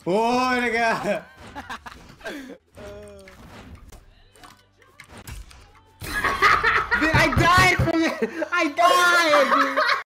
Oh, nigga. Dude, I died from it. I died. Dude.